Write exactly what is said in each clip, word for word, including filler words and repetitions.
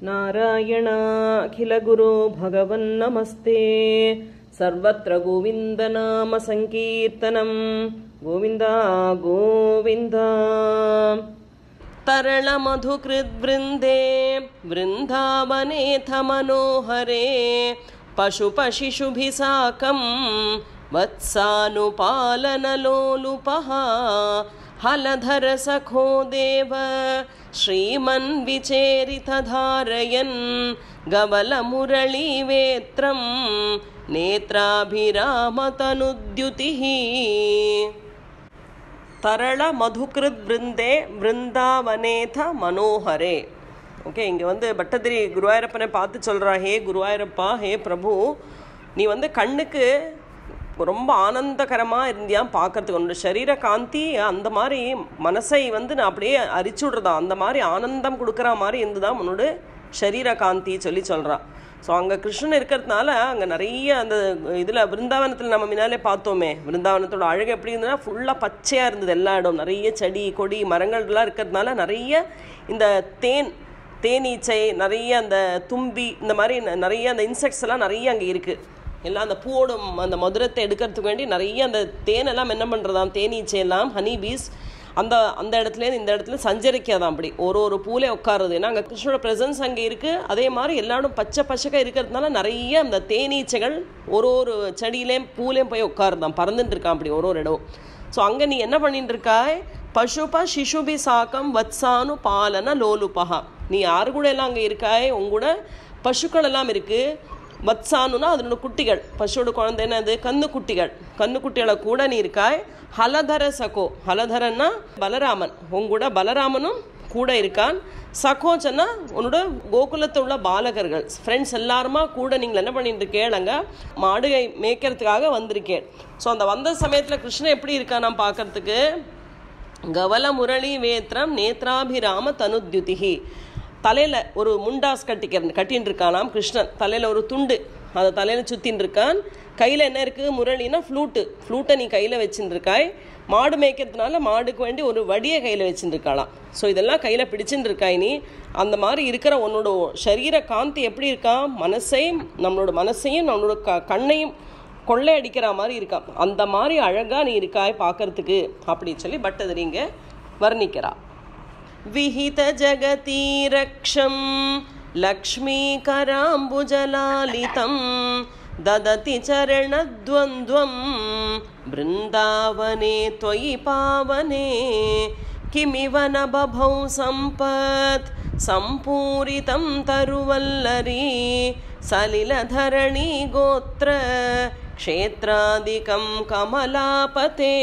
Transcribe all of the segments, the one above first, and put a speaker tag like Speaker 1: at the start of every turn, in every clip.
Speaker 1: ನಾರಾಯಣ ಅಖಿಲ ಗುರು ಭಗವನ್ ನಮಸ್ತೆ. ಸರ್ವತ್ರ ಗೋವಿಂದ ನಾಮ ಸಂಕೀರ್ತನಂ. ಗೋವಿಂದ ಗೋವಿಂದ. ತರಳ ಮಧುಕೃದ್ ವೃಂದೇ ವೃಂದಾವನೇಥ ಮನೋಹರೇ ಪಶು ಪಶಿಶುಭಿ ಸಾಕಂ ವತ್ಸಾನುಪಾಲನಲೋಲುಪಃ ಹಲಧರ ಸಖೋ ದೇವ ಶ್ರೀಮನ್ ವಿಚೇರಿತ ಧಾರಯನ್ ಗವಲ ಮುರಳಿ ವೇತ್ರಂ ನೇತ್ರಾಭಿರಾಮ ತನುದ್ಯುತಿಃ. தரள மதுகிருத் விருந்தே விருந்தாவனேத மனோஹரே. ஓகே, இங்கே வந்து பட்டதிரி குருவாயூரப்பனை பார்த்து சொல்கிறா, ஹே குருவாயூரப்பா, ஹே பிரபு, நீ வந்து கண்ணுக்கு ரொம்ப ஆனந்தகரமாக இருந்தியா பார்க்கறதுக்கு. உன்னோட சரீர காந்தி அந்த மாதிரி மனசை வந்து நான் அப்படியே அரிச்சு விட்றதா, அந்த மாதிரி ஆனந்தம் கொடுக்குற மாதிரி இருந்துதான் உன்னோட சரீர காந்தி சொல்லி சொல்கிறான். ஸோ அங்கே கிருஷ்ணன் இருக்கிறதுனால அங்கே நிறைய அந்த இதில் விருந்தாவனத்தில் நம்ம முன்னாலே பார்த்தோமே, விருந்தாவனத்தோட அழகு எப்படி இருந்ததுன்னா ஃபுல்லாக பச்சையாக இருந்தது. எல்லா இடம் நிறைய செடி கொடி மரங்கள்லாம் இருக்கிறதுனால நிறைய இந்த தேன் தேனீச்சை, நிறைய அந்த தும்பி, இந்த மாதிரி நிறைய அந்த இன்செக்ட்ஸ் எல்லாம் நிறைய அங்கே இருக்குது. எல்லாம் அந்த பூவோட அந்த மதுரத்தை எடுக்கிறதுக்கு வேண்டி நிறைய அந்த தேனெல்லாம் என்ன பண்ணுறதாம், தேனீச்சை எல்லாம் ஹனி பீஸ் அந்த அந்த இடத்துலேருந்து இந்த இடத்துல சஞ்சரிக்காதான், அப்படி ஒரு ஒரு பூலே உட்காருது. ஏன்னா அங்கே கிருஷ்ணோட ப்ரெசன்ஸ் அங்கே இருக்குது. அதே மாதிரி எல்லாரும் பச்சை பச்சைக்க இருக்கிறதுனால நிறைய அந்த தேனீச்சைகள் ஒரு ஒரு செடியிலேயும் பூலேயும் போய் உட்காருதான், பறந்துட்டு இருக்கான் அப்படி ஒரு ஒரு இடம். ஸோ அங்கே நீ என்ன பண்ணிட்டு இருக்காய், பசுப சிசுபி சாக்கம் வத்சானு பாலன லோலுபகா. நீ யாரு கூட எல்லாம் அங்கே இருக்காய், உங்கூட பசுக்கள் எல்லாம் இருக்குது. வத்சானுனா அதனோட குட்டிகள், பசுவோட குழந்தை என்னது, கண்ணு குட்டிகள். கண்ணு குட்டிகளை கூட நீ இருக்காய். ஹலதர சகோ, ஹலதரன்னா பலராமன், உங்கூட பலராமனும் கூட இருக்கான். சகோச்சன்னா உன்னோட கோகுலத்தில் உள்ள பாலகர்கள் ஃப்ரெண்ட்ஸ் எல்லாருமா கூட நீங்கள் என்ன பண்ணிட்டு இருக்கேங்க, மாடுகை மேய்க்கிறதுக்காக வந்திருக்கேன். ஸோ அந்த வந்த சமயத்தில் கிருஷ்ணன் எப்படி இருக்கான் நான் பார்க்கறதுக்கு, கவல முரளி வேத்ரம் நேத்ராபிராம தனுத்யுதிஹி. தலையில் ஒரு முண்டாஸ் கட்டிக்க கட்டின்னு இருக்கானாம் கிருஷ்ணன். தலையில் ஒரு துண்டு அதை தலையில் சுற்றின்னு இருக்கான். கையில் என்ன இருக்குது, முரளினா ஃப்ளூட்டு. ஃப்ளூட்டை நீ கையில் வச்சுட்டு இருக்காய். மாடு மேய்க்கிறதுனால மாடுக்கு வேண்டி ஒரு வடியை கையில் வச்சுட்டு இருக்காளாம். ஸோ இதெல்லாம் கையில் பிடிச்சுட்டு இருக்காய் நீ. அந்த மாதிரி இருக்கிற உன்னோட சரீர காந்தி எப்படி இருக்கா, மனசையும் நம்மளோட மனசையும் நம்மளோட க கண்ணையும் கொள்ளை அடிக்கிற மாதிரி இருக்கான். அந்த மாதிரி அழகாக நீ இருக்காய் பார்க்கறதுக்கு அப்படின்னு சொல்லி பட்டதிரிங்க வர்ணிக்கிறா. விஹித ஜகதீரக்ஷம் லக்ஷ்மீகராம்புஜலாலிதம் தததி சரணத்வந்த்வம் பிருந்தாவனே த்வயி பாவனே கிமிவ ந பபௌ சம்பத் சம்பூரிதம் தருவல்லரி சலிலதரணி கோத்ர க்ஷேத்ராதிகம் கமலாபதே.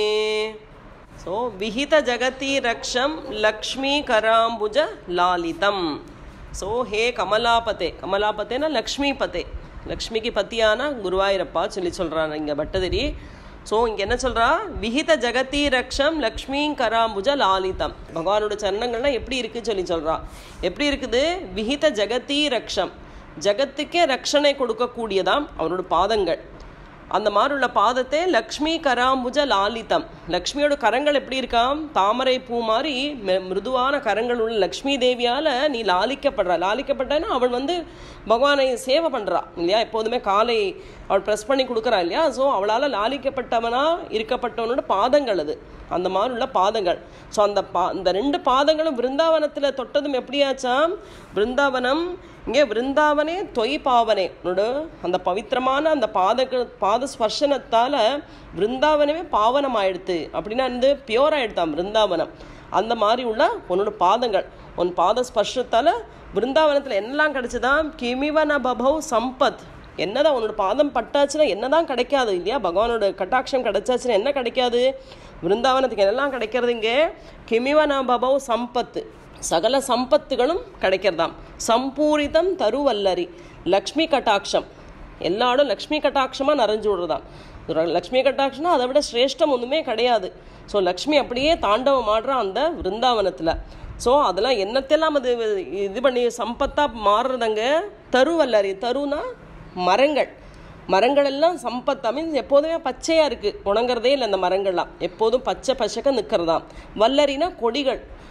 Speaker 1: ஸோ விஹித ஜகதி ரக்ஷம் லக்ஷ்மி கராம்புஜ லாலிதம். ஸோ ஹே கமலாபதே, கமலாபதேனா லக்ஷ்மிபதே, லக்ஷ்மிக்கு பத்தியான குருவாயூரப்பா சொல்லி சொல்கிறான் இங்கே பட்டதிரி. ஸோ இங்கே என்ன சொல்கிறா, விஹித ஜகதி ரக்ஷம் லக்ஷ்மி கராம்புஜ லாலிதம். பகவானோட சரணங்கள்லாம் எப்படி இருக்குன்னு சொல்லி சொல்கிறா. எப்படி இருக்குது, விஹித ஜகதி ரக்ஷம், ஜகத்துக்கே ரக்ஷனை கொடுக்கக்கூடியதாம் அவனோட பாதங்கள். அந்த மாதிரி உள்ள பாதத்தை லக்ஷ்மி கராம்புஜ லாலிதம். லக்ஷ்மியோட கரங்கள் எப்படி இருக்காம், தாமரை பூ மாதிரி மிருதுவான கரங்கள் உள்ள லக்ஷ்மி தேவியால் நீ லாலிக்கப்படுறா. லாலிக்கப்பட்டனா அவள் வந்து பகவானை சேவை பண்ணுறா இல்லையா, எப்போதுமே காலை அவள் ப்ரெஸ் பண்ணி கொடுக்குறா இல்லையா. ஸோ அவளால் லாலிக்கப்பட்டவனா இருக்கப்பட்டவனோட பாதங்கள் அது, அந்த மாதிரி உள்ள பாதங்கள். ஸோ அந்த பா இந்த ரெண்டு பாதங்களும் பிருந்தாவனத்தில் தொட்டதும் எப்படியாச்சாம், பிருந்தாவனம் இங்கே விருந்தாவனே தொய் பாவனே, உன்னோட அந்த பவித்திரமான அந்த பாதங்கள் பாத ஸ்பர்ஷனத்தால் விருந்தாவனமே பாவனம் ஆயிடுத்து. அப்படின்னா வந்து பியோர் ஆகிடுத்தான் விருந்தாவனம். அந்த மாதிரி உள்ள உன்னோட பாதங்கள், உன் பாத ஸ்பர்ஷத்தால் விருந்தாவனத்தில் என்னெல்லாம் கிடைச்சதான், கிமிவன பபௌ சம்பத். என்னதான் உன்னோட பாதம் பட்டாச்சுன்னா என்னதான் கிடைக்காது இல்லையா, பகவானோட கட்டாட்சம் கிடைச்சாச்சுன்னா என்ன கிடைக்காது, விருந்தாவனத்துக்கு என்னெல்லாம் கிடைக்கிறது இங்கே, கிமிவன பபௌ சம்பத்து, சகல சம்பத்துகளும் கிடைக்கிறதாம். சம்பூரிதம் தருவல்லரி, லக்ஷ்மி கட்டாட்சம், எல்லா இடம் லக்ஷ்மி கட்டாட்சமாக நிறைஞ்சு விடுறதாம். லக்ஷ்மி கட்டாட்சம்னா அதை விட சிரேஷ்டம் ஒன்றுமே கிடையாது. ஸோ லக்ஷ்மி அப்படியே தாண்டவம் ஆடுறா அந்த விருந்தாவனத்தில். ஸோ அதெல்லாம் என்னத்தெல்லாம் அது இது பண்ணி சம்பத்தாக மாறுறதுங்க, தருவல்லரி. தருனா மரங்கள், மரங்கள் எல்லாம் சம்பத் மீன்ஸ் எப்போதுமே பச்சையாக இருக்குது, உணங்குறதே இல்லை. அந்த மரங்கள்லாம் எப்போதும் பச்சை பச்சைக்க நிற்கிறதாம். வல்லரினா கொடிகள்,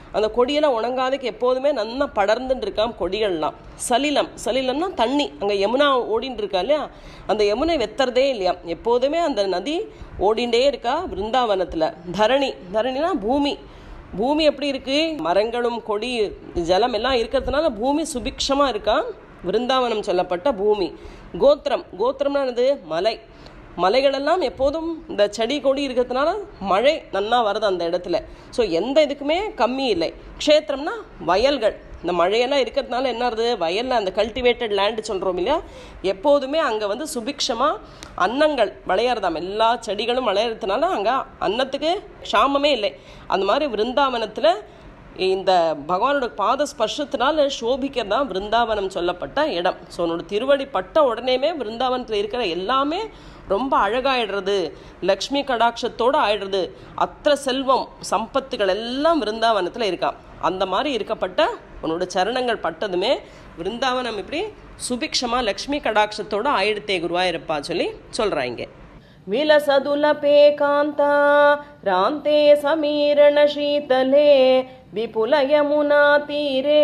Speaker 1: அந்த கொடியெல்லாம் உணங்காதுக்கு எப்போதுமே நல்லா படர்ந்துட்டு இருக்காம் கொடிகள்லாம். சலிலம், சலிலம்னா தண்ணி, அங்கே யமுனா ஓடின்னு இருக்கா இல்லையா, அந்த யமுனை வெத்துறதே இல்லையா, எப்போதுமே அந்த நதி ஓடிண்டே இருக்கா விருந்தாவனத்தில். தரணி, தரணினா பூமி, பூமி எப்படி இருக்கு, மரங்களும் கொடி ஜலம் எல்லாம் இருக்கிறதுனால பூமி சுபிக்ஷமாக இருக்கா விருந்தாவனம் சொல்லப்பட்ட பூமி. கோத்திரம், கோத்திரம்னா என்னது, மலை, மலைகளெல்லாம் எப்போதும் இந்த செடி கொடி இருக்கிறதுனால மழை நன்னா வருது அந்த இடத்துல. ஸோ எந்த இதுக்குமே கம்மி இல்லை. க்ஷேத்திரம்னா வயல்கள், இந்த மழையெல்லாம் இருக்கிறதுனால என்ன ஆகுது, வயலில் அந்த கல்டிவேட்டட் லேண்டு சொல்கிறோம் இல்லையா, எப்போதுமே அங்கே வந்து சுபிக்ஷமாக அன்னங்கள் விளையாடுதாம், எல்லா செடிகளும் விளையாடுறதுனால அங்கே அன்னத்துக்கு க்ஷாமமே இல்லை. அந்த மாதிரி விருந்தாவனத்தில் இந்த பகவானோட பாத ஸ்பர்ஷத்தினால சோபிக்கிறதா விருந்தாவனம் சொல்லப்பட்ட இடம். ஸோ உன்னோட திருவடி பட்ட உடனேமே விருந்தாவனத்தில் இருக்கிற எல்லாமே ரொம்ப அழகாயிடுறது, லக்ஷ்மி கடாட்சத்தோடு ஆயிடுறது. அத்தனை செல்வம் சம்பத்துகள் எல்லாம் விருந்தாவனத்தில் இருக்கா. அந்த மாதிரி இருக்கப்பட்ட உன்னோட சரணங்கள் பட்டதுமே விருந்தாவனம் இப்படி சுபிக்ஷமாக லக்ஷ்மி கடாட்சத்தோடு ஆயிடுத்தே குருவாயிருப்பா சொல்லி சொல்கிறாங்க. விலசதுலபே காந்தா ராந்தே சமீரண சீதலே விபுல யமுனா தீரே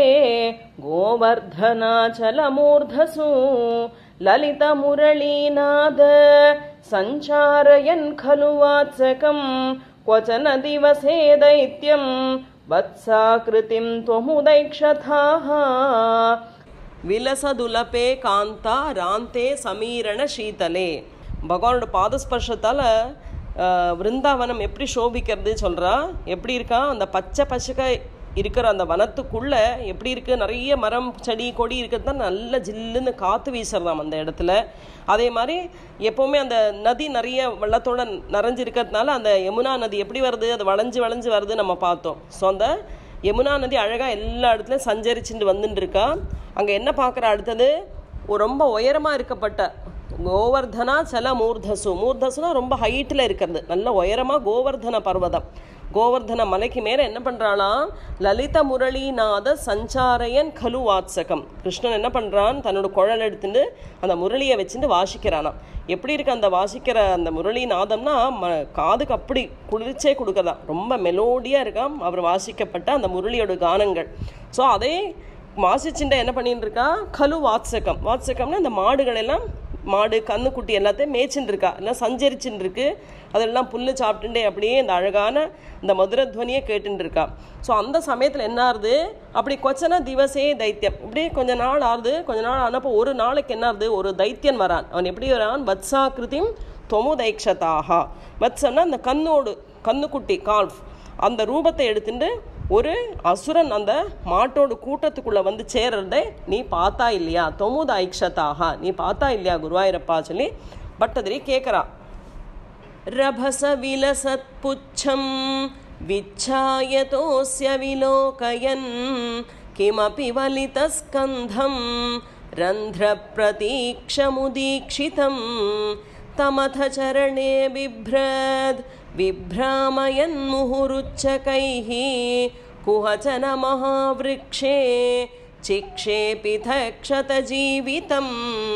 Speaker 1: கோவர்தனாச்சலமூர்தசு லலித முரளீநாத சஞ்சாரயன் खलु वात्सकं क्वचन दिवसे दैत्यं वत्साकृतिं त्वमुदैक्षथाः. விலசதுலபே காந்தா ராந்தே சமீரண சீதலே. பகவானோட பாதஸ்பர்ஷத்தால் விருந்தாவனம் எப்படி சோபிக்கிறது சொல்கிறா. எப்படி இருக்கா, அந்த பச்சை பச்சை இருக்கிற அந்த வனத்துக்குள்ளே எப்படி இருக்குது, நிறைய மரம் செடி கொடி இருக்கிறது தான் நல்ல ஜில்லுன்னு காற்று வீசுறதாம் அந்த இடத்துல. அதே மாதிரி எப்போவுமே அந்த நதி நிறைய வெள்ளத்தோடு நிறைஞ்சிருக்கிறதுனால அந்த யமுனா நதி எப்படி வருது, அது வளைஞ்சு வளைஞ்சு வருது நம்ம பார்த்தோம். ஸோ அந்த யமுனா நதி அழகாக எல்லா இடத்துலையும் சஞ்சரிச்சுட்டு வந்துட்டு இருக்கா. அங்கே என்ன பார்க்குற, அடுத்தது ஒரு ரொம்ப உயரமாக இருக்கப்பட்ட கோவர்தனா சல மூர்தசு. மூர்தசுனா ரொம்ப ஹைட்டில் இருக்கிறது, நல்ல உயரமாக கோவர்தன பர்வதம். கோவர்தன மலைக்கு மேலே என்ன பண்ணுறாளாம், லலித முரளிநாத சஞ்சாரையன் கலு வாத்சகம். கிருஷ்ணன் என்ன பண்ணுறான், தன்னோட குழல் எடுத்துட்டு அந்த முரளியை வச்சுட்டு வாசிக்கிறானாம். எப்படி இருக்கு அந்த வாசிக்கிற அந்த முரளிநாதம்னா ம காதுக்கு அப்படி குளிர்ச்சே கொடுக்கதான், ரொம்ப மெலோடியாக இருக்காம் அவர் வாசிக்கப்பட்ட அந்த முரளியோட கானங்கள். ஸோ அதே வாசிச்சுட்ட என்ன பண்ணிட்டு இருக்கா, கலு வாத்சகம். வாத்சகம்னா இந்த மாடுகள் எல்லாம், மாடு கண்ணுக்குட்டி எல்லாத்தையும் மேய்ச்சின்னு இருக்கா, எல்லாம் சஞ்சரிச்சுட்டு இருக்கு, அதெல்லாம் புல்லு சாப்பிட்டுட்டே அப்படியே இந்த அழகான இந்த மதுரத்வனியை கேட்டுட்டு இருக்கா. ஸோ அந்த சமயத்தில் என்ன ஆகுது, அப்படி கொச்சனா திவசே தைத்தியம், இப்படி கொஞ்ச நாள் ஆகுது. கொஞ்ச நாள் ஆனப்போ ஒரு நாளைக்கு என்ன ஆகுது, ஒரு தைத்தியன் வரான். அவன் எப்படி வரான், வத்சாகிருதிம் தொமு தைக்ஷதாகா. வத்சன்னா அந்த கண்ணோடு கண்ணுக்குட்டி கால்ஃப், அந்த ரூபத்தை எடுத்துட்டு ஒரு அசுரன் அந்த மாட்டோட கூட்டத்துக்குள்ளே வந்து சேர்றதை நீ பார்த்தா இல்லையா, தொமுத ஐக்ஷதாக நீ பார்த்தா இல்லையா குருவாயிரப்பா சொல்லி பட்டதிரி கேட்குறா. ரபச விலசத் புச்சம் விச்சாயதோஸ்ய விலோகயன் கிமபி வலிதஸ்கந்தம் ரந்திர பிரதீக்ஷமுதீக்ஷிதம் தமத சரணே பிப்ரத் விப்ராமயன் முஹுருச்சகைஹ குஹச்சன மகாவிருக்ஷே சிக்ஷேபித க்ஷத ஜீவிதம்.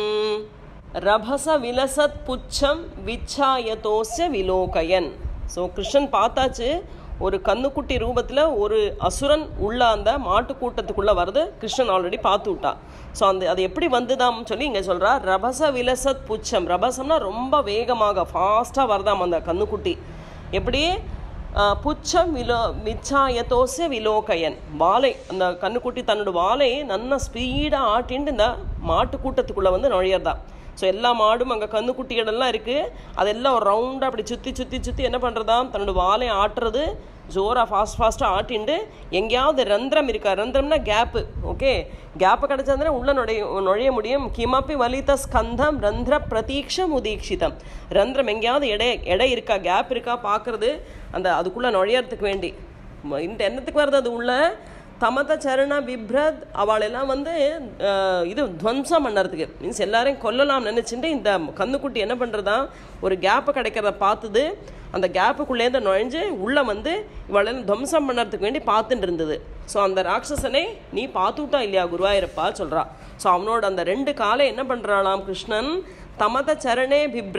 Speaker 1: ரபச விலசத் புச்சம் விச்சாயதோஸ்ய விலோகயன். ஸோ கிருஷ்ணன் பார்த்தாச்சு, ஒரு கண்ணுக்குட்டி ரூபத்தில் ஒரு அசுரன் உள்ள அந்த மாட்டு கூட்டத்துக்குள்ளே வருது. கிருஷ்ணன் ஆல்ரெடி பார்த்து விட்டா. ஸோ அந்த அது எப்படி வந்துதாம் சொல்லி இங்கே சொல்கிறா. ரபச விலசத் புச்சம், ரபசம்னா ரொம்ப வேகமாக ஃபாஸ்ட்டாக வருதாம் அந்த கண்ணுக்குட்டி. எப்படி, புச்சம் விலோ மிச்சாயதோஸ்ய விலோகயன், வாலை அந்த கண்ணுக்குட்டி தன்னோட வாலை நல்லா ஸ்பீடாக ஆட்டின்னு இந்த மாட்டு கூட்டத்துக்குள்ளே வந்து நுழையறதான். ஸோ எல்லா மாடும் அங்கே கண்ணுக்குட்டிகளெல்லாம் இருக்குது, அதெல்லாம் ஒரு ரவுண்டாக அப்படி சுற்றி சுற்றி சுற்றி என்ன பண்ணுறதாம், தன்னோட வாலை ஆட்டுறது ஜோராக ஃபாஸ்ட் ஃபாஸ்ட்டாக ஆட்டிண்டு எங்கேயாவது ரந்திரம் இருக்கா, ரந்திரம்னா கேப்பு, ஓகே, கேப்பு கிடச்சதுன்னா உள்ளே நுழைய நுழைய முடியும். கிமப்பி வலித ஸ்கந்தம் ரந்திர பிரதீக்ஷம் உதீக்ஷிதம். ரந்திரம் எங்கேயாவது எடை எடை இருக்கா, கேப் இருக்கா பார்க்குறது, அந்த அதுக்குள்ளே நுழையறதுக்கு வேண்டி. இந்த எண்ணத்துக்கு வருது அது உள்ள. தமத சரண பிப்ரத், அவளெல்லாம் வந்து இது துவம்சம் பண்ணுறதுக்கு, மீன்ஸ் எல்லாரையும் கொல்லலாம் நினச்சிட்டு இந்த கண்ணுக்குட்டி என்ன பண்ணுறதா, ஒரு கேப்பு கிடைக்கிறத பார்த்துது, அந்த கேப்புக்குள்ளேருந்து நுழைஞ்சு உள்ளே வந்து இவளெல்லாம் துவம்சம் பண்ணுறதுக்கு வேண்டி பார்த்துட்டு இருந்தது. ஸோ அந்த ராட்சசனை நீ பார்த்துட்டா இல்லையா குருவாயிரப்பா சொல்கிறா. ஸோ அவனோட அந்த ரெண்டு காலை என்ன பண்ணுறாளாம் கிருஷ்ணன், தமத சரணே பிப்ரத்,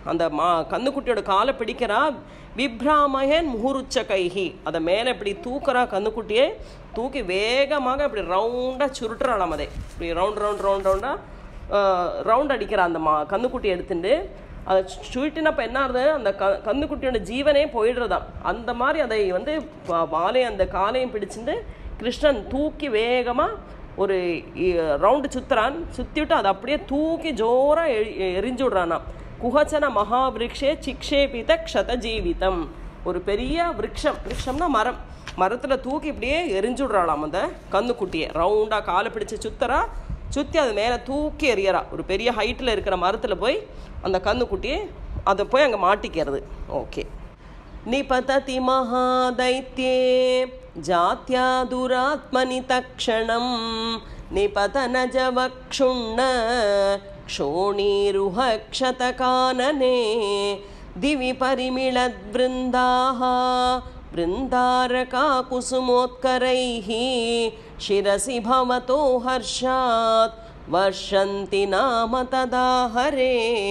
Speaker 1: அந்த மா கண்ணுக்குட்டியோட காலை பிடிக்கிறா. விப்ராமயன் முகுருச்ச கைஹி, அதை மேலே இப்படி தூக்குறா. கண்ணுக்குட்டியே தூக்கி வேகமாக இப்படி ரவுண்டாக சுருட்டுறாளாம். அதை இப்படி ரவுண்ட் ரவுண்ட் ரவுண்ட் ரவுண்டாக ரவுண்ட் அடிக்கிறா அந்த மா கண்ணுக்குட்டி எடுத்துட்டு. அதை சுருட்டினப்போ என்ன ஆகுது, அந்த க கண்ணுக்குட்டியோட ஜீவனே போயிடுறதாம். அந்த மாதிரி அதை வந்து வாலையும் அந்த காலையும் பிடிச்சிட்டு கிருஷ்ணன் தூக்கி வேகமாக ஒரு ரவுண்டு சுற்றுறான். சுற்றிவிட்டு அதை அப்படியே தூக்கி ஜோராக எரிஞ்சு விட்றானா. குஹச்சன மகாவிருக்ஷே சிக்ஷேபித க்ஷத ஜீவிதம், ஒரு பெரிய விரக்ஷம், விரக்ஷம்னா மரம், மரத்தில் தூக்கி இப்படியே எரிஞ்சு விட்றாளாம் அந்த கண்ணுக்குட்டியை. ரவுண்டாக காலை பிடிச்சி சுற்றுறா, சுற்றி அது மேலே தூக்கி எறியறா. ஒரு பெரிய ஹைட்டில் இருக்கிற மரத்தில் போய் அந்த கண்ணுக்குட்டியை அதை போய் அங்கே மாட்டிக்கிறது. ஓகே. நிபததி மகாதைத்யே ஜாத்யா துராத்மனி தக்ஷணம் நிபதனஜவக்ஷுண்ண க்ஷோணீருஹ க்ஷதகானனே திவி பரிமிளத்வ்ருந்தாஹ वृन्दारका कुसुमोत्करैः शिरसि भवतो हर्षात् वर्षन्ति नाम तदा हरे.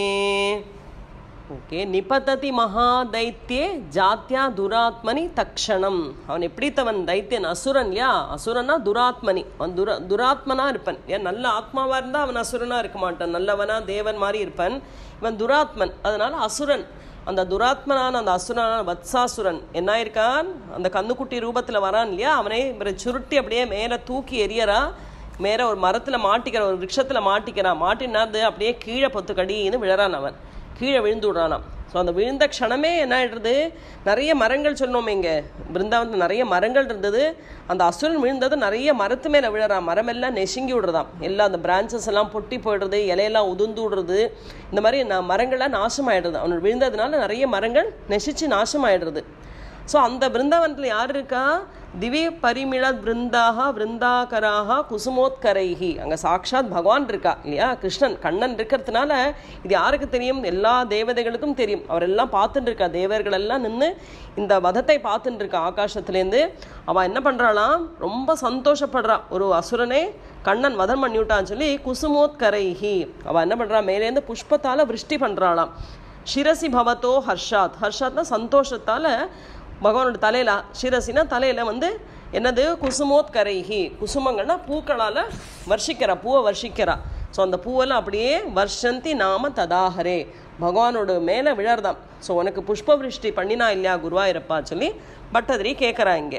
Speaker 1: ஓகே. நிபததி மகாதைத்யே ஜாத்யா துராத்மனி தக்ஷணம். அவன் எப்படித்தவன் தைத்தியன், அசுரன் இல்லையா? அசுரனா துராத்மனி, அவன் துர துராத்மனா இருப்பன். ஏன் நல்ல ஆத்மாவாக இருந்தால் அவன் அசுரனா இருக்க மாட்டான், நல்லவனா தேவன் மாதிரி இருப்பன். இவன் துராத்மன், அதனால அசுரன். அந்த துராத்மனான அந்த அசுரனான வத்சாசுரன் என்ன இருக்கான், அந்த கண்ணுக்குட்டி ரூபத்தில் வரான் இல்லையா? அவனை சுருட்டி அப்படியே மேலே தூக்கி எரியறா. மேலே ஒரு மரத்தில் மாட்டிக்கிறான், ஒரு விரக்ஷத்தில் மாட்டிக்கிறான். மாட்டினாது அப்படியே கீழே பொத்து கடின்னு விழறான். அவன் கீழே விழுந்து விடுறானாம். ஸோ அந்த விழுந்த க்ஷணமே என்ன ஆகிடுறது, நிறைய மரங்கள் சொன்னோமே இங்கே பிருந்தாவனத்தில் நிறைய மரங்கள் இருந்தது. அந்த அசுரன் விழுந்தது நிறைய மரத்து மேலே விழறான். மரமெல்லாம் நெசுங்கி விடுறதாம். எல்லாம் அந்த பிரான்ச்சஸ் எல்லாம் பொட்டி போயிடுறது, இலையெல்லாம் உதுந்து விடுறது. இந்த மாதிரி நான் மரங்கள்லாம் நாசமாயிடுறது. அவன் விழுந்ததுனால நிறைய மரங்கள் நெசிச்சு நாசமாயிடுறது. ஸோ அந்த பிருந்தாவனத்தில் யார் இருக்கா, திவி பரிமிளத் பிருந்தாக விருந்தாகராக குசுமோத்கரைஹி, அங்கே சாக்ஷாத் பகவான் இருக்கா இல்லையா? கிருஷ்ணன் கண்ணன் இருக்கிறதுனால இது யாருக்கு தெரியும், எல்லா தேவதைகளுக்கும் தெரியும். அவரெல்லாம் பார்த்துட்டு இருக்கா, தேவர்கள் எல்லாம் நின்று இந்த வதத்தை பார்த்துட்டு இருக்கா ஆகாசத்துலேருந்து. அவள் என்ன பண்ணுறாளாம், ரொம்ப சந்தோஷப்படுறா. ஒரு அசுரனே கண்ணன் வதம் பண்ணி விட்டான்னு சொல்லி குசுமோத்கரைஹி அவள் என்ன பண்ணுறா, மேலேருந்து புஷ்பத்தால் விருஷ்டி பண்ணுறாளாம். ஷிரசி பவத்தோ ஹர்ஷாத், ஹர்ஷாத்னா சந்தோஷத்தால் பகவானோட தலையில், சிரசினா தலையில் வந்து என்னது குசுமோத்கரைஹி, குசுமங்கள்னா பூக்களால் வர்ஷிக்கிறா, பூவை வர்ஷிக்கிறா. ஸோ அந்த பூவெல்லாம் அப்படியே வர்ஷந்தி நாம ததாஹரே, பகவானோட மேலே விழறதாம். ஸோ உனக்கு புஷ்ப விருஷ்டி பண்ணினா இல்லையா குருவாயிரப்பா சொல்லி பட்டதிரி கேட்குறா. இங்கே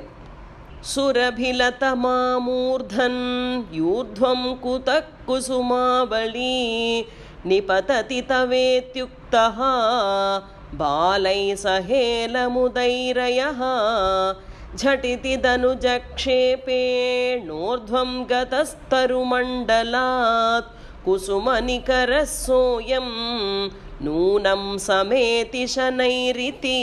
Speaker 1: சுரபிலதமாமூர்தன் யூர்த்வம் குதக் குசுமாவளி நிபததி தவேத்யுக்தஹ बालै सहेलमुदैरयः झटिति दनुजक्षेपेणोर्ध्वं गतस्तरुमण्डलात् कुसुमनिकरः सोऽयं नूनं समेति शनैरिति.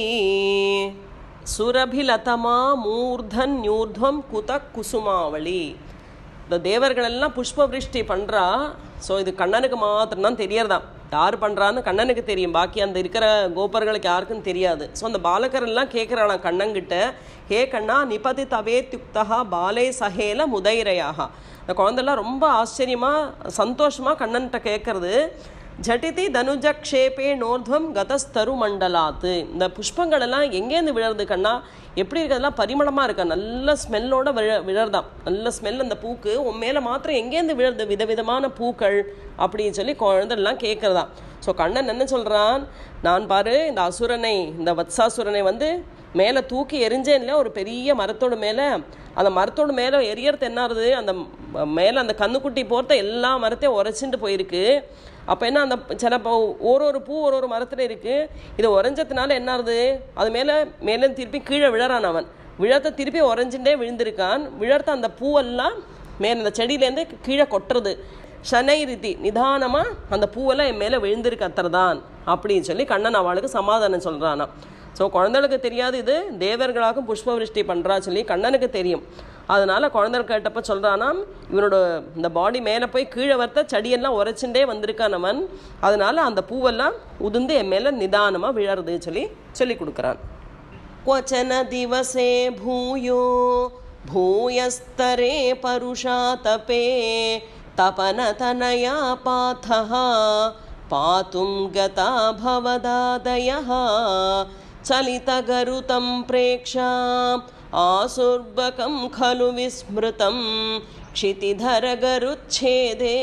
Speaker 1: சுரபிலதமா மூர்தன் யூர்த்வம் குதக் குசுமாவளி. இந்த தேவர்களெல்லாம் புஷ்ப விருஷ்டி பண்ணுறா. ஸோ இது கண்ணனுக்கு மாத்திரம்தான் தெரியறதான். யார் பண்ணுறான்னு கண்ணனுக்கு தெரியும், பாக்கி அந்த இருக்கிற கோபர்களுக்கு யாருக்கும் தெரியாது. ஸோ அந்த பாலகர் எல்லாம் கேட்குறாளாம் கண்ணங்கிட்ட, ஹே கண்ணா நிபதி தவே துக்தா பாலே சஹேல முதைரையாக. இந்த குழந்தைலாம் ரொம்ப ஆச்சரியமாக சந்தோஷமாக கண்ணன்கிட்ட கேட்குறது. ஜட்டிதி தனுஜக்ஷேபே நோர்த்வம் கதஸ்தரு மண்டலாத்து. இந்த புஷ்பங்கள் எல்லாம் எங்கேருந்து விழருது கண்ணா, எப்படி இருக்கிறதெல்லாம் பரிமளமாக இருக்கா, நல்ல ஸ்மெல்லோட விழ விழறதாம். நல்ல ஸ்மெல் அந்த பூக்கு உன் மேலே மாத்திரம் எங்கேருந்து விழருது, விதவிதமான பூக்கள் அப்படின்னு சொல்லி குழந்தைலாம் கேட்குறதாம். ஸோ கண்ணன் என்ன சொல்கிறான், நான் பாரு இந்த அசுரனை, இந்த வத்சாசுரனை வந்து மேலே தூக்கி எரிஞ்சேன் இல்லையா ஒரு பெரிய மரத்தோடு மேலே. அந்த மரத்தோடு மேலே எரியறது என்ன ஆகுது, அந்த மேலே அந்த கண்ணுக்குட்டி போர்த்த எல்லா மரத்தையும் உரைச்சிட்டு போயிருக்கு. அப்போ என்ன, அந்த சில ஒரு ஒரு பூ ஒரு ஒரு மரத்தில் இருக்குது. இதை உறைஞ்சதுனால என்ன ஆகுது, அது மேலே மேலே திருப்பி கீழே விழறான். அவன் விழத்தை திருப்பி உறைஞ்சுட்டே விழுந்திருக்கான். விழத்த அந்த பூவெல்லாம் மேலே அந்த செடியிலேருந்து கீழே கொட்டுறது. ஷனை ரீதி நிதானமாக அந்த பூவெல்லாம் என் மேலே விழுந்திருக்கு அத்தர்தான் அப்படின்னு சொல்லி கண்ணன் அவளுக்கு சமாதானம் சொல்கிறானா. ஸோ குழந்தைகளுக்கு தெரியாது இது தேவர்களாகவும் புஷ்ப விருஷ்டி பண்ணுறா சொல்லி கண்ணனுக்கு தெரியும். அதனால் குழந்தைகள் கேட்டப்ப சொல்கிறானாம், இவனோட இந்த பாடி மேலே போய் கீழே வரத்த செடியெல்லாம் உரைச்சுட்டே வந்திருக்கான் அவன். அதனால் அந்த பூவெல்லாம் உதிர்ந்து என் மேலே நிதானமாக விழறது சொல்லி சொல்லி கொடுக்குறான். क्वचन दिवसे भूयो भूयस्तरे परुषा तपे तपनतनया पाथः பாத்தும் கதா பவதாதயः சலிதகருதம் பிரேக்ஷா ஆசுர்பகம் खलु விஸ்மிருதம் क्षितिधरगरुच्छेदे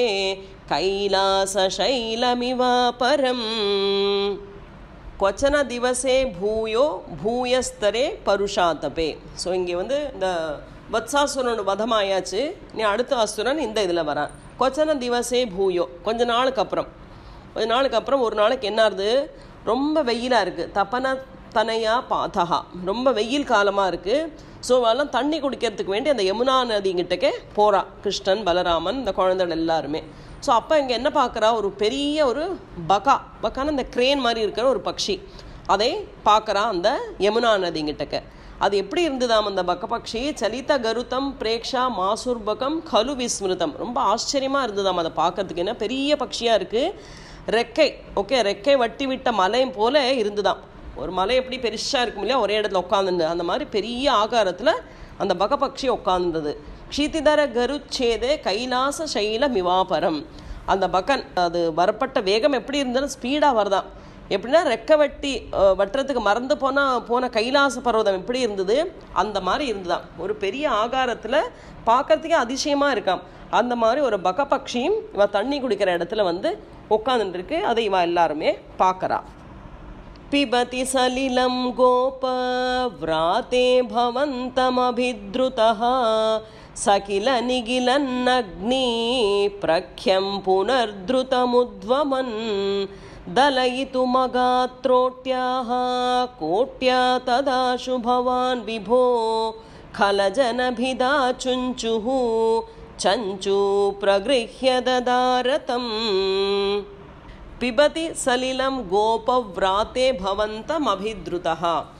Speaker 1: கைலாசசைலமிவாபரம் क्वचन दिवसे भूयो भूयस्तरे परुषातपे. ஸோ இங்கே வந்து இந்த வத்சாசுரன் வதமாயாச்சு. நீ அடுத்த அசுரன் இந்த இதில் வரான். கொச்சன திவசே பூயோ, கொஞ்ச நாளுக்கு அப்புறம் கொஞ்ச நாளுக்கு அப்புறம் ஒரு நாளைக்கு என்னாருது, ரொம்ப வெயிலாக இருக்குது. தப்பன தனையா பாதகா, ரொம்ப வெயில் காலமாக இருக்குது. ஸோ அதெல்லாம் தண்ணி குடிக்கிறதுக்கு வேண்டி அந்த யமுனா நதிங்கிட்டக்கே போகிறா கிருஷ்ணன் பலராமன் இந்த குழந்தைகள் எல்லாருமே. ஸோ அப்போ இங்கே என்ன பார்க்குறா, ஒரு பெரிய ஒரு பகா பக்கான இந்த கிரேன் மாதிரி இருக்கிற ஒரு பக்ஷி, அதை பார்க்குறா அந்த யமுனா நதிங்கிட்டக்க. அது எப்படி இருந்ததாம் அந்த பக்க பக்ஷி, சலித கருத்தம் பிரேக்ஷா மாசுர்பகம் கலு விஸ்மிருதம். ரொம்ப ஆச்சரியமாக இருந்ததாம் அதை பார்க்கறதுக்கு. என்ன பெரிய பக்ஷியாக இருக்குது, ரெக்கை ஓகே ரெக்கை வட்டி விட்ட மலையும் போல இருந்துதான். ஒரு மலை எப்படி பெருசாக இருக்கும் இல்லையா, ஒரே இடத்துல உட்காந்துண்டு அந்த மாதிரி பெரிய ஆகாரத்தில் அந்த பகபக்ஷி உட்கார்ந்தது. க்ஷிதிதர கருச்சேதே கைலாச சைல மிவாபரம். அந்த பகன் அது வரப்பட்ட வேகம் எப்படி இருந்தாலும் ஸ்பீடாக வருதான். எப்படின்னா ரெக்கை வட்டி வட்டுறதுக்கு மறந்து போனால் போன கைலாச பர்வதம் எப்படி இருந்தது அந்த மாதிரி இருந்துதான். ஒரு பெரிய ஆகாரத்தில் பார்க்கறதுக்கே அதிசயமாக இருக்காம். அந்த மாதிரி ஒரு பகபக்ஷியும் இவ தண்ணி குடிக்கிற இடத்துல வந்து உட்காந்துருக்கு. அதை இவ எல்லாருமே பார்க்குறா. பிபதி சலிலம் கோப விராதே பவந்தமபித்ருதஹ சகில நிகிலன்னக்னி பிரக்யம் புனர்த்ருதமுத்வமன் दलयितु मगात्रोट्याः कोट्या तदाशु भवान् विभो खलजनभिदा चुञ्चुः चञ्चू प्रगृह्य ददारतम् पिबति सलिलं गोपव्राते भवन्तम् अभिद्रुतः.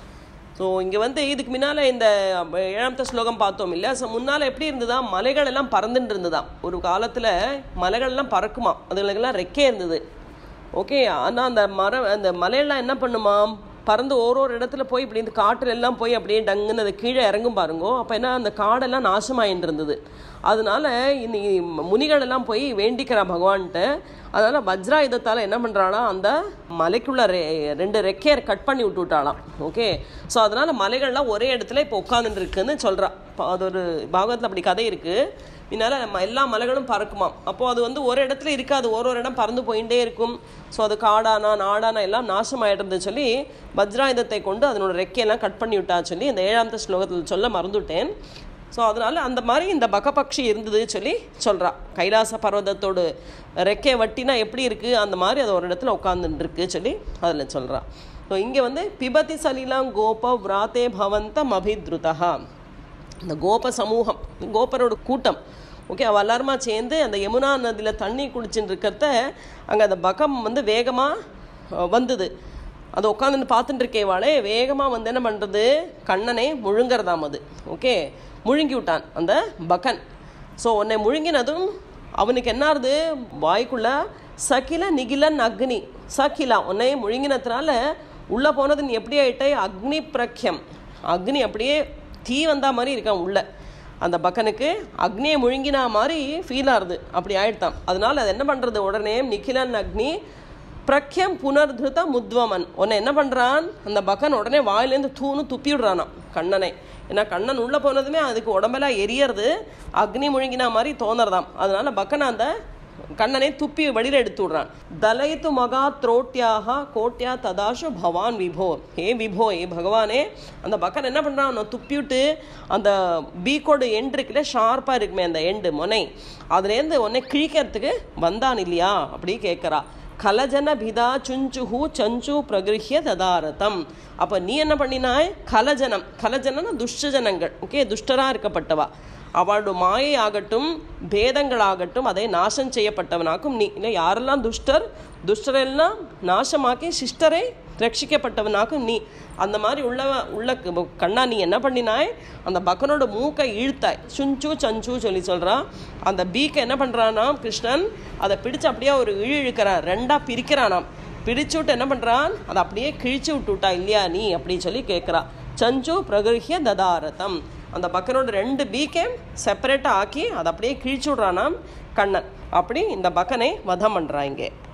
Speaker 1: ஸோ இங்கே வந்து இதுக்கு முன்னால் இந்த ஏழாமத்த ஸ்லோகம் பார்த்தோம் இல்லையா. ஸோ முன்னால் எப்படி இருந்ததா, மலைகள் எல்லாம் பறந்துட்டு இருந்ததாம். ஒரு காலத்தில் மலைகள் எல்லாம் பறக்குமா, அதுகளுக்கெல்லாம் ரெக்கே இருந்தது. ஓகே, ஆனால் அந்த மரம் அந்த மலையெல்லாம் என்ன பண்ணுமாம், பறந்து ஒரு ஒரு இடத்துல போய் இப்படி இந்த காட்டில் எல்லாம் போய் அப்படியே டங்குன்னு அது கீழே இறங்கும் பாருங்கோ. அப்போ என்ன, அந்த காடெல்லாம் நாசமாயின்னு இருந்தது. அதனால இன்னைக்கு முனிகள் எல்லாம் போய் வேண்டிக்கிறா பகவான்கிட்ட. அதனால் வஜ்ராயுதத்தால் என்ன பண்ணுறானா, அந்த மலைக்குள்ள ரெ ரெண்டு ரெக்கையை கட் பண்ணி விட்டு விட்டாலாம். ஓகே, ஸோ அதனால் மலைகள்லாம் ஒரே இடத்துல இப்போ உட்காந்துட்டு இருக்குன்னு சொல்கிறா. அது ஒரு பாகவத்தில் அப்படி கதை இருக்குது. இதனால் நம்ம எல்லா மலைகளும் பறக்குமாம். அப்போது அது வந்து ஒரு இடத்துல இருக்காது, ஒரு ஒரு இடம் பறந்து போயிட்டே இருக்கும். ஸோ அது காடானா நாடானா எல்லாம் நாசமாயிடுறது சொல்லி வஜ்ராயுதத்தை கொண்டு அதனோட ரெக்கையெல்லாம் கட் பண்ணி விட்டா சொல்லி இந்த ஏழாமத்த ஸ்லோகத்தில் சொல்ல மறந்துவிட்டேன். ஸோ அதனால் அந்த மாதிரி இந்த பகபக்ஷி இருந்தது சொல்லி சொல்கிறா. கைலாச பர்வதத்தோடு ரெக்கை வட்டினா எப்படி இருக்குது அந்த மாதிரி அது ஒரு இடத்துல உட்காந்துருக்கு சொல்லி அதில் சொல்கிறா. ஸோ இங்கே வந்து பிபதி சலிலாம் கோப விராத்தே பவந்தம் அபித்ருதா. இந்த கோப சமூகம், கோபரோட கூட்டம், ஓகே, அவள் எல்லாருமா சேர்ந்து அந்த யமுனா நதியில் தண்ணி குடிச்சுட்டு இருக்கிறத அங்கே அந்த பகம் வந்து வேகமாக வந்தது. அதை உட்காந்துன்னு பார்த்துட்டு இருக்கேவாளே வேகமாக வந்து என்ன பண்ணுறது, கண்ணனை முழுங்கிறதாம் அது. ஓகே, முழுங்கி விட்டான் அந்த பகன். ஸோ உன்னை முழுங்கினதும் அவனுக்கு என்னாருது, வாய்க்குள்ள சகில நிகிலன் அக்னி. சகிலா உன்னை முழுங்கினதுனால உள்ளே போனது நீ எப்படி ஆயிட்டே, அக்னி பிரக்யம், அக்னி அப்படியே தீ வந்தா மாதிரி இருக்கான் உள்ள. அந்த பக்கனுக்கு அக்னியை முழுங்கினா மாதிரி ஃபீல் ஆகுது, அப்படி ஆயிடுத்தான். அதனால அது என்ன பண்ணுறது, உடனே நிகிலன் அக்னி பிரக்யம் புனர்திருத முத்வமன். உன்னை என்ன பண்ணுறான் அந்த பக்கன், உடனே வாயிலேருந்து தூணு துப்பி விடுறானான் கண்ணனை. ஏன்னா கண்ணன் உள்ளே போனதுமே அதுக்கு உடம்பெல்லாம் எரியறது, அக்னி முழுங்கினா மாதிரி தோணுறதாம். அதனால பக்கனை அந்த கண்ணனை துப்பி வெளியில் எடுத்து விடுறான். தலயித்து மகா த்ரோட்டியாக கோட்டியா ததாஷு பவான் விபோ. ஏ விபோ, ஏ பகவானே. அந்த பக்கன் என்ன பண்ணுறான், அவனை துப்பி விட்டு அந்த பீக்கோடு எண்டு இருக்குல்ல, ஷார்ப்பாக இருக்குமே அந்த எண்டு முனை, அதுலேருந்து உன்னை கிழிக்கிறதுக்கு வந்தான் இல்லையா அப்படி கேட்குறா. கலஜன பிதா சுஞ்சுஹு சஞ்சு பிரகிருஹ்ய ததாரதம். அப்போ நீ என்ன பண்ணினாய், கலஜனம், கலஜனம்னா துஷ்டஜனங்கள், ஓகே, துஷ்டராக இருக்கப்பட்டவா, அவளோட மாயை ஆகட்டும் பேதங்களாகட்டும் அதை நாசம் செய்யப்பட்டவனாக்கும் நீ. இல்லை யாரெல்லாம் துஷ்டர், துஷ்டரெல்லாம் நாசமாக்கி சிஷ்டரை ரட்சிக்கப்பட்டவனாக்கும் நீ. அந்த மாதிரி உள்ளவ உள்ள கண்ணா நீ என்ன பண்ணினாய், அந்த பக்கனோட மூக்கை இழுத்தாய். சுஞ்சு சஞ்சு சொல்லி சொல்கிறான். அந்த பீக்கை என்ன பண்ணுறானாம் கிருஷ்ணன், அதை பிடிச்சு அப்படியே ஒரு இழு இழுக்கிறான், ரெண்டாக பிரிக்கிறானாம். பிடிச்சு விட்டு என்ன பண்ணுறான், அதை அப்படியே கிழிச்சு விட்டு விட்டா இல்லையா நீ அப்படின்னு சொல்லி கேட்குறா. சஞ்சு பிரகிருஹ்ய ததாரதம். அந்த பக்கனோட ரெண்டு பீக்கை செப்பரேட்டாக ஆக்கி அதை அப்படியே கிழிச்சு விட்றானாம் கண்ணன். அப்படி இந்த பக்கனை வதம் பண்ணுறான் இங்கே.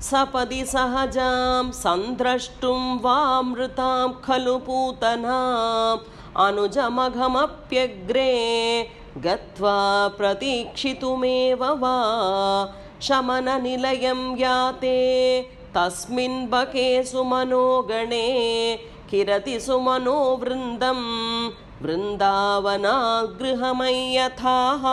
Speaker 1: सपदि सहजां संद्रष्टुं वामृतां खलु पूतनाम् अनुजमघमप्यग्रे गत्वा प्रतीक्षितुमेव वा शमननिलयं याते तस्मिन् बके सुमनोगणे किरति सुमनो वृन्दं वृन्दावनागृहमय्यथाः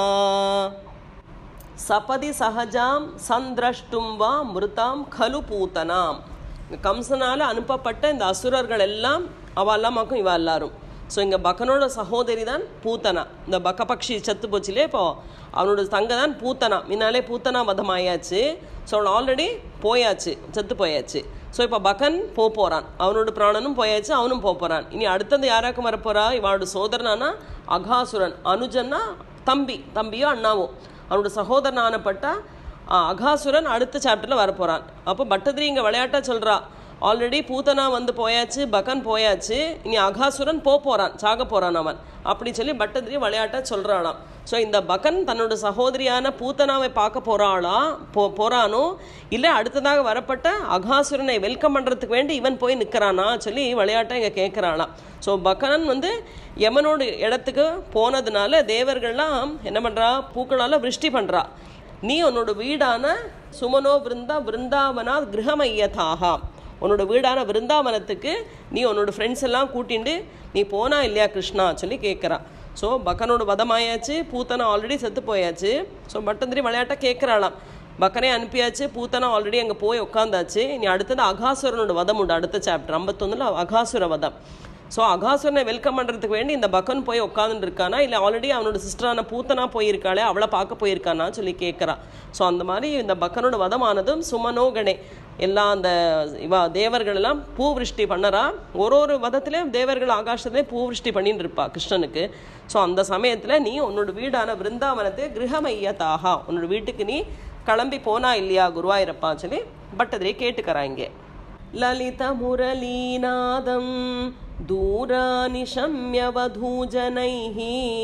Speaker 1: सपदि सहजां संद्रष्टुं वा मिருதாம் खलु பூதனாம். கம்சனால் அனுப்பப்பட்ட இந்த அசுரர்கள் எல்லாம் அவெல்லாமாக்கும் இவ எல்லாரும். ஸோ இங்கே பக்கனோட சகோதரி தான் பூத்தனா. இந்த பக்க பக்ஷி செத்து போச்சுலே, இப்போ அவனோட தங்க தான் பூத்தனா. முன்னாலே பூத்தனா வதம் ஆயாச்சு. ஸோ அவன் ஆல்ரெடி போயாச்சு, செத்து போயாச்சு. ஸோ இப்போ பக்கன் போக போகிறான், அவனோட பிராணனும் போயாச்சு, அவனும் போக போகிறான். இனி அடுத்தது யாராக்கும் வரப்போறா? இவனோட சோதரனானா அகாசுரன். அனுஜன்னா தம்பி, தம்பியோ அண்ணாவோ. அவனோட சகோதரனானப்பட்ட அகாசுரன் அடுத்த சாப்டரில் வரப்போகிறான். அப்போ பட்டதிரி இங்கே விளையாட்டாக சொல்கிறா, ஆல்ரெடி பூத்தனா வந்து போயாச்சு, பகன் போயாச்சு, இனி அகாசுரன் போக போகிறான், சாக போகிறான் அவன் அப்படி சொல்லி பட்டதிரி விளையாட்டாக சொல்கிறாளாம். ஸோ இந்த பகன் தன்னோட சகோதரியான பூத்தனாவை பார்க்க போகிறாளா போ போகிறானோ இல்லை அடுத்ததாக வரப்பட்ட அகாசுரனை வெல்கம் பண்ணுறதுக்கு வேண்டி இவன் போய் நிற்கிறானா சொல்லி விளையாட்டாக இங்கே கேட்குறாளாம். ஸோ பகனன் வந்து யமனோட இடத்துக்கு போனதுனால தேவர்கள்லாம் என்ன பண்ணுறா, பூக்களால் விருஷ்டி பண்ணுறா. நீ உன்னோட வீடான சுமனோ விருந்தா விருந்தாவனா கிரகமையதாகா, உன்னோட வீடான விருந்தாவனத்துக்கு நீ உன்னோட ஃப்ரெண்ட்ஸ் எல்லாம் கூட்டிண்டு நீ போனா இல்லையா கிருஷ்ணா சொல்லி கேட்குறான். ஸோ பக்கனோட வதமாயாச்சு, பூத்தனை ஆல்ரெடி செத்து போயாச்சு. ஸோ பட்டந்திரி விளையாட்டாக கேட்குறாளாம், பக்கனே அனுப்பியாச்சு, பூத்தனை ஆல்ரெடி அங்கே போய் உட்காந்தாச்சு, நீ அடுத்தது அகாசுரனோட வதம் உண்டு அடுத்த சாப்டர் ஐம்பத்தொன்னில் அகாசுர வதம். ஸோ அகாசுரனை வெல்கம் பண்ணுறதுக்கு வேண்டி இந்த பக்கன் போய் உட்காந்துட்டு இருக்கானா இல்லை ஆல்ரெடி அவனோட சிஸ்டரான பூத்தனா போயிருக்காளே அவளை பார்க்க போயிருக்கானா சொல்லி கேட்குறான். ஸோ அந்த மாதிரி இந்த பக்கனோட வதமானதும் சுமனோகணே எல்லா அந்த இவா தேவர்கள் எல்லாம் பூவிருஷ்டி பண்ணறா. ஒரு ஒரு வதத்துலேயும் தேவர்கள் ஆகாசத்துலேயே பூவிருஷ்டி பண்ணிட்டு இருப்பா கிருஷ்ணனுக்கு. ஸோ அந்த சமயத்தில் நீ உன்னோட வீடான விருந்தாவனத்தை கிரகமையதாகா, உன்னோட வீட்டுக்கு நீ கிளம்பி போனா இல்லையா குருவாயிரப்பா சொல்லி பட்டதிரி கேட்டுக்கிறாங்க. லலித முரளீநாதம் दूरानिशम्य वधूजनैः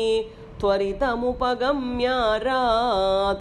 Speaker 1: त्वरितमुपगम्यारात्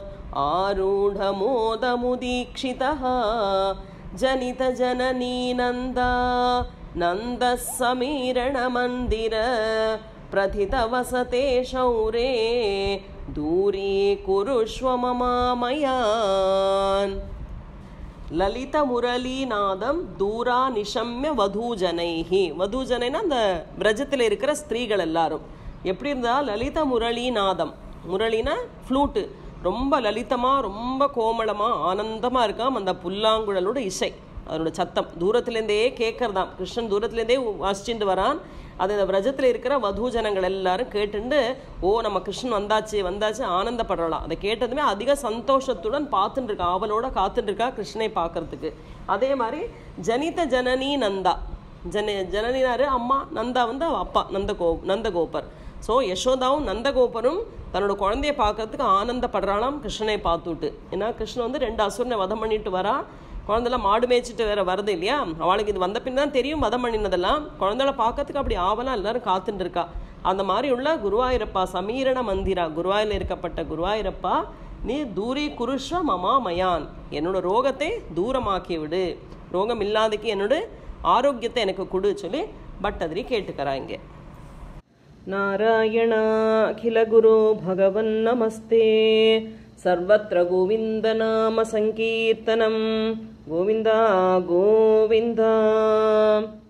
Speaker 1: आरूढमोदमुदीक्षितः जनितजननी नन्दा नन्दः समीरणमन्दिर प्रथितवसते शौरे दूरीकुरुष्व ममामयान्. லலித முரளீநாதம் தூரா நிஷம்ய வதூஜனைஹி. வதூஜனைனா அந்த பிரஜத்தில் இருக்கிற ஸ்திரீகள் எல்லாரும் எப்படி இருந்தா, லலித முரளீநாதம், முரளினா ஃப்ளூட்டு, ரொம்ப லலிதமாக ரொம்ப கோமளமாக ஆனந்தமாக இருக்காம் அந்த புல்லாங்குழலோட இசை, அதனோட சத்தம் தூரத்துலேருந்தே கேட்கறதாம். கிருஷ்ணன் தூரத்துலேருந்தே வாசிச்சுட்டு வரான். அது இந்த விரஜத்தில் இருக்கிற வதூஜனங்கள் எல்லாரும் கேட்டுண்டு ஓ நம்ம கிருஷ்ணன் வந்தாச்சு வந்தாச்சு ஆனந்தப்படுறலாம். அதை கேட்டதுமே அதிக சந்தோஷத்துடன் பார்த்துட்டு இருக்கா, அவளோட காத்துட்டு இருக்கா கிருஷ்ணனை பார்க்கறதுக்கு. அதே மாதிரி ஜனித ஜனனி நந்தா, ஜன ஜனனினாரு அம்மா, நந்தா வந்து அப்பா நந்தகோ நந்தகோபர். ஸோ யசோதாவும் நந்தகோபரும் தன்னோட குழந்தைய பார்க்கறதுக்கு ஆனந்தப்படுறாளாம் கிருஷ்ணனை பார்த்துட்டு. ஏன்னா கிருஷ்ணன் வந்து ரெண்டு அசுரனை வதம் பண்ணிட்டு வரா, குழந்தைலாம் மாடு மேய்ச்சிட்டு வேற வருது இல்லையா, அவளுக்கு இது வந்த பின் தான் தெரியும் வதம் பண்ணினதெல்லாம். குழந்தைகளை பார்க்கறதுக்கு அப்படி ஆவலாம் எல்லாரும் காத்துட்டு இருக்கா. அந்த மாதிரி உள்ள குருவாயிரப்பா சமீரண மந்திரா, குருவாயில் இருக்கப்பட்ட குருவாயிரப்பா நீ தூரி குருஷ்வ மமா மயான், என்னோட ரோகத்தை தூரமாக்கி விடு, ரோகம் இல்லாதக்கு என்னோட ஆரோக்கியத்தை எனக்கு கொடு சொல்லி பட்டதிரி கேட்டுக்கிறாங்க. நாராயணா அகில குரு பகவன் நமஸ்தே. सर्वत्र गोविंद नाम संकीर्तनम. गोविंदा गोविंदा.